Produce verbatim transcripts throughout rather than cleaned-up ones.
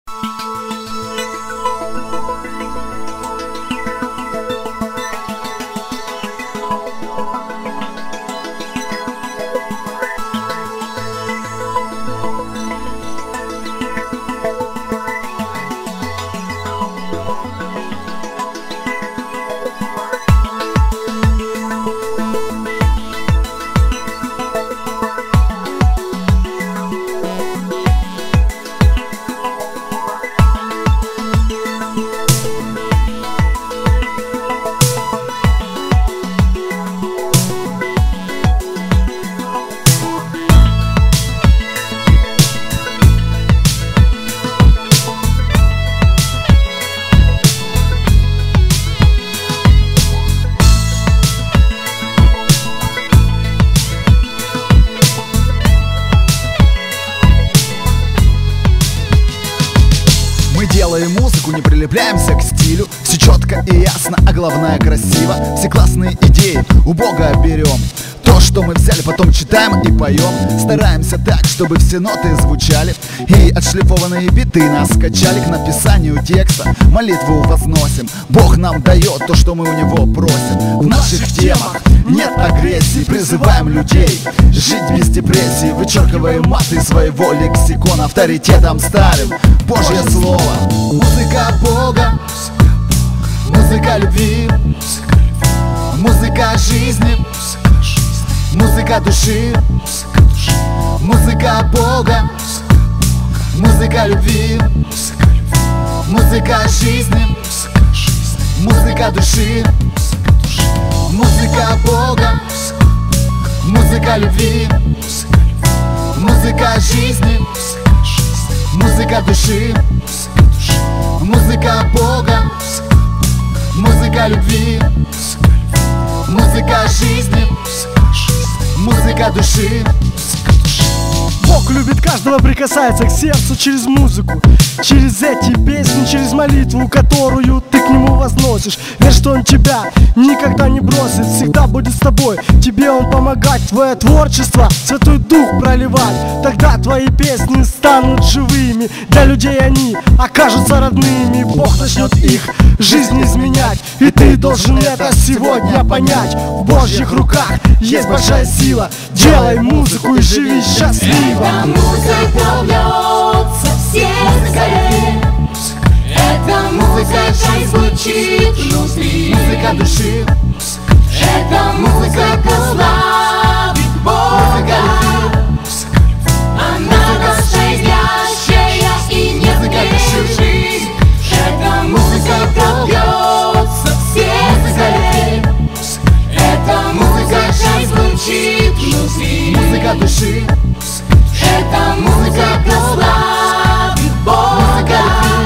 Делаем музыку, не прилепляемся к стилю. Все четко и ясно, а главное красиво. Все классные идеи у Бога берем. То, что мы взяли, потом читаем и поем. Стараемся так, чтобы все ноты звучали, и отшлифованные биты нас качали. К написанию текста молитву возносим. Бог нам дает то, что мы у него просим. В наших темах нет агрессии. Призываем людей жить без депрессии. Вычеркиваем маты своего лексикона. Авторитетом ставим Божье Слово. Музыка Бога, музыка любви, музыка жизни, музыка души, музыка Бога, музыка любви, музыка жизни, музыка души, музыка Бога, музыка любви, музыка жизни, музыка души, музыка Бога, музыка любви, музыка жизни, музыка души. Бог любит каждого, прикасается к сердцу через музыку, через эти песни, через молитву, которую ты к нему возносишь. Верь, что он тебя никогда не бросит, всегда будет с тобой, тебе он помогать. Твое творчество Святой Дух проливать, тогда твои песни станут живыми. Для людей они окажутся родными. Бог начнет их жизнь изменять, и ты должен это сегодня понять. В Божьих руках есть большая сила. Делай музыку и живи счастливо. Эта музыка льется в сердце, эта музыка звучит внутри, музыка души, эта музыка славит Бога, она настоящая и не жизнь. Эта музыка льется в сердце, эта музыка звучит внутри, музыка души, эта музыка славит Бога.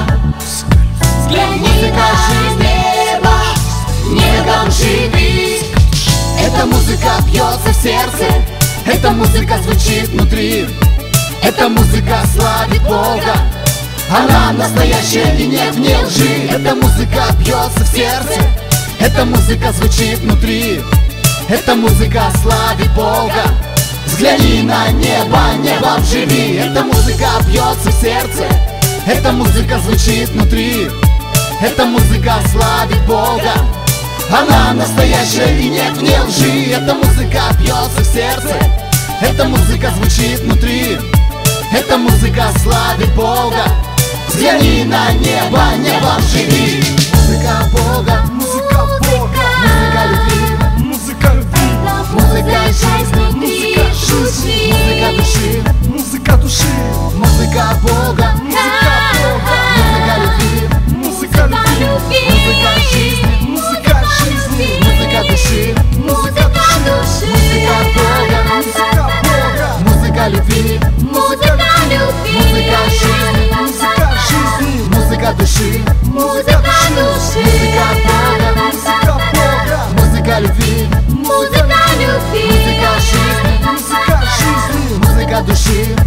Взгляни на небо, небом живи. эта музыка бьется в сердце, эта музыка звучит внутри, эта музыка славит Бога, она настоящая и нет в ней лжи. Эта музыка бьется в сердце, эта музыка звучит внутри, эта музыка славит Бога. Взгляни на небо, небом живи. Эта музыка бьется в сердце, эта музыка звучит внутри, эта музыка славит Бога, она настоящая и нет в ней лжи. Эта музыка бьется в сердце, эта музыка звучит внутри, эта музыка славит Бога. Взгляни на небо, небом живи. Музыка Бога, Музыка Бога, музыка любви, музыка любви, музыка жизни, музыка жизни, музыка души, музыка души, музыка Бога, музыка любви, музыка любви, музыка жизни, музыка жизни, музыка души, музыка души, музыка Бога, музыка Бога, музыка любви, музыка любви, музыка жизни, музыка жизни, музыка души, музыка души, музыка Бога, музыка Бога, музыка любви, музыка любви, музыка жизни, музыка жизни, музыка души,